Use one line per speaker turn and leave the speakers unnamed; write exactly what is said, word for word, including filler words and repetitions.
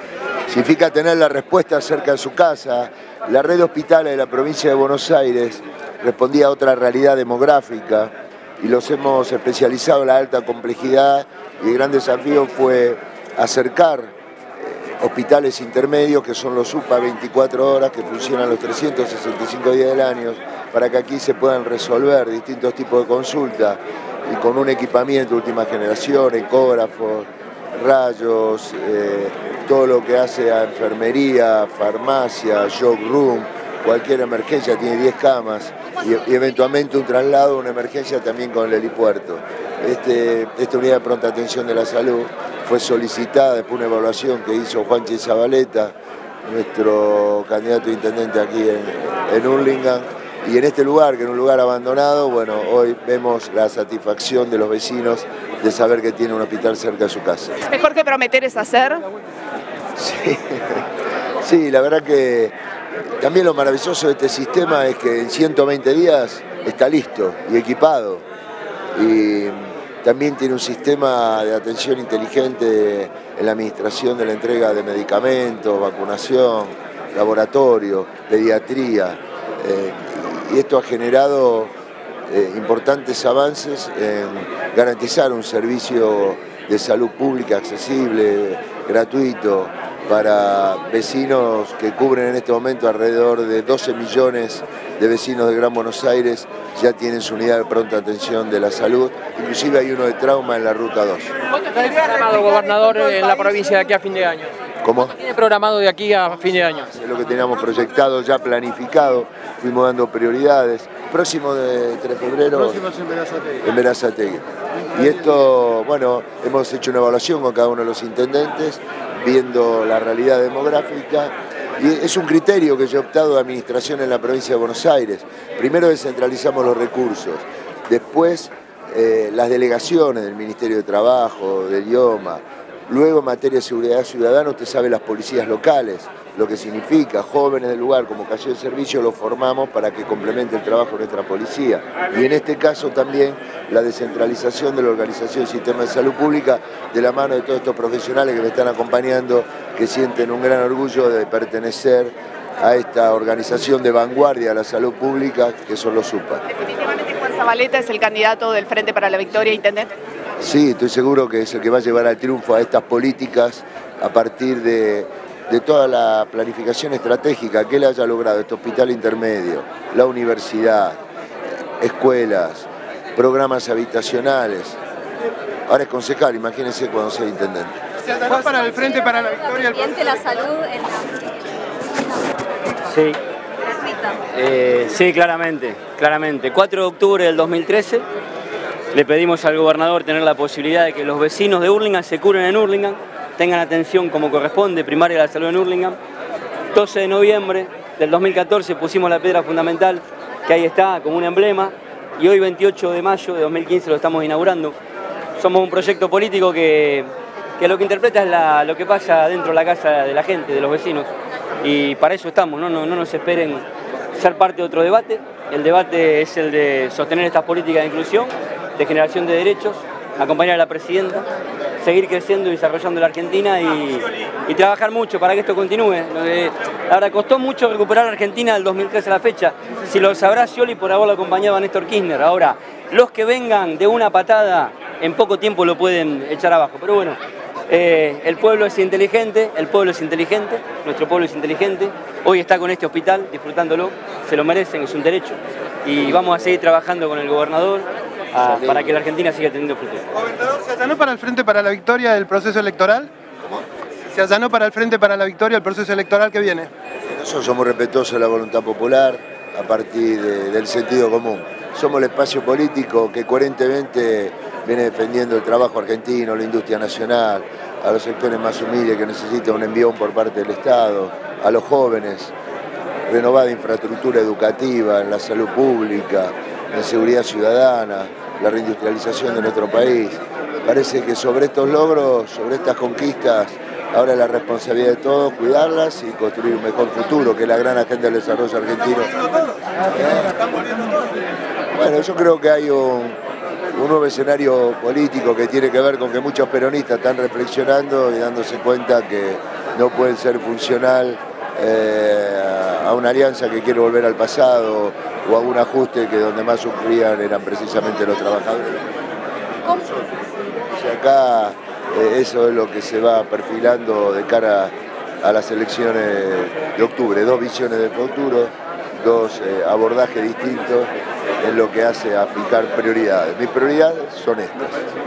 Significa tener la respuesta cerca de su casa. La red de hospitales de la provincia de Buenos Aires respondía a otra realidad demográfica y los hemos especializado en la alta complejidad, y el gran desafío fue acercar eh, hospitales intermedios, que son los U P A veinticuatro horas, que funcionan los trescientos sesenta y cinco días del año, para que aquí se puedan resolver distintos tipos de consultas y con un equipamiento de última generación, ecógrafos, rayos, eh, todo lo que hace a enfermería, farmacia, shock room, cualquier emergencia tiene diez camas y, y eventualmente un traslado, una emergencia también con el helipuerto. Este, esta unidad de pronta atención de la salud fue solicitada después de una evaluación que hizo Juanchi Zabaleta, nuestro candidato a intendente aquí en, en Hurlingham, y en este lugar, que es un lugar abandonado, bueno, hoy vemos la satisfacción de los vecinos de saber que tiene un hospital cerca de su casa.
Mejor que prometer es hacer.
Sí, sí, la verdad que también lo maravilloso de este sistema es que en ciento veinte días está listo y equipado. Y también tiene un sistema de atención inteligente en la administración de la entrega de medicamentos, vacunación, laboratorio, pediatría. Eh, y esto ha generado eh, importantes avances en garantizar un servicio de salud pública accesible, gratuito, para vecinos que cubren en este momento alrededor de doce millones de vecinos de Gran Buenos Aires, ya tienen su unidad de pronta atención de la salud, inclusive hay uno de trauma en la ruta dos.
¿Cuánto tiene programado, gobernador, en la provincia de aquí a fin de año?
¿Cómo?
¿Cuánto tiene programado de aquí a fin de año?
Es lo que teníamos proyectado, ya planificado, fuimos dando prioridades. Próximo de tres de febrero
Próximo es en Berazategui.
En Berazategui. Y esto, bueno, hemos hecho una evaluación con cada uno de los intendentes, viendo la realidad demográfica, y es un criterio que yo he optado de administración en la provincia de Buenos Aires. Primero descentralizamos los recursos, después eh, las delegaciones del Ministerio de Trabajo, del IOMA, luego en materia de seguridad ciudadana usted sabe las policías locales, lo que significa, jóvenes del lugar como calle de servicio los formamos para que complemente el trabajo de nuestra policía. Y en este caso también la descentralización de la organización del sistema de salud pública de la mano de todos estos profesionales que me están acompañando, que sienten un gran orgullo de pertenecer a esta organización de vanguardia de la salud pública que son los U P A.
Definitivamente Juan Zabaleta es el candidato del Frente para la Victoria, intendente.
Sí, estoy seguro que es el que va a llevar al triunfo a estas políticas a partir de, de toda la planificación estratégica que él haya logrado, este hospital intermedio, la universidad, escuelas, programas habitacionales. Ahora es concejal, imagínense cuando sea intendente.
¿Se atará para el Frente para la Victoria? El
Ambiente, la salud en la...
Sí,
gratuita.
eh, sí, claramente, claramente. cuatro de octubre del dos mil trece le pedimos al gobernador tener la posibilidad de que los vecinos de Hurlingham se curen en Hurlingham, tengan atención como corresponde, primaria de la salud en Hurlingham. doce de noviembre del dos mil catorce pusimos la piedra fundamental, que ahí está como un emblema, y hoy veintiocho de mayo de dos mil quince lo estamos inaugurando. Somos un proyecto político que, que lo que interpreta es la, lo que pasa dentro de la casa de la gente, de los vecinos, y para eso estamos, no, no, no nos esperen ser parte de otro debate. El debate es el de sostener estas políticas de inclusión, de generación de derechos, acompañar a la presidenta, seguir creciendo y desarrollando la Argentina y, y trabajar mucho para que esto continúe. Ahora, costó mucho recuperar a Argentina del dos mil trece a la fecha. Si lo sabrá Scioli por haberlo acompañado a Néstor Kirchner. Ahora, los que vengan de una patada, en poco tiempo lo pueden echar abajo. Pero bueno, eh, el pueblo es inteligente, el pueblo es inteligente, nuestro pueblo es inteligente. Hoy está con este hospital, disfrutándolo, se lo merecen, es un derecho. Y vamos a seguir trabajando con el gobernador a, para que la Argentina siga teniendo futuro.
Gobernador, ¿se allanó para el Frente para la Victoria el proceso electoral?
¿Cómo?
¿Se allanó para el Frente para la Victoria el proceso electoral que viene?
Nosotros somos respetuosos de la voluntad popular a partir de, del sentido común. Somos el espacio político que coherentemente viene defendiendo el trabajo argentino, la industria nacional, a los sectores más humildes que necesitan un envión por parte del Estado, a los jóvenes, renovada infraestructura educativa, en la salud pública, en seguridad ciudadana, la reindustrialización de nuestro país. Parece que sobre estos logros, sobre estas conquistas, ahora es la responsabilidad de todos cuidarlas y construir un mejor futuro, que es la gran agenda del desarrollo argentino. Bueno, yo creo que hay un, un nuevo escenario político que tiene que ver con que muchos peronistas están reflexionando y dándose cuenta que no pueden ser funcional eh, a una alianza que quiere volver al pasado o a un ajuste que donde más sufrían eran precisamente los trabajadores.
¿Cómo?
O sea, acá eh, eso es lo que se va perfilando de cara a las elecciones de octubre, dos visiones del futuro, dos eh, abordajes distintos en lo que hace a fijar prioridades. Mis prioridades son estas.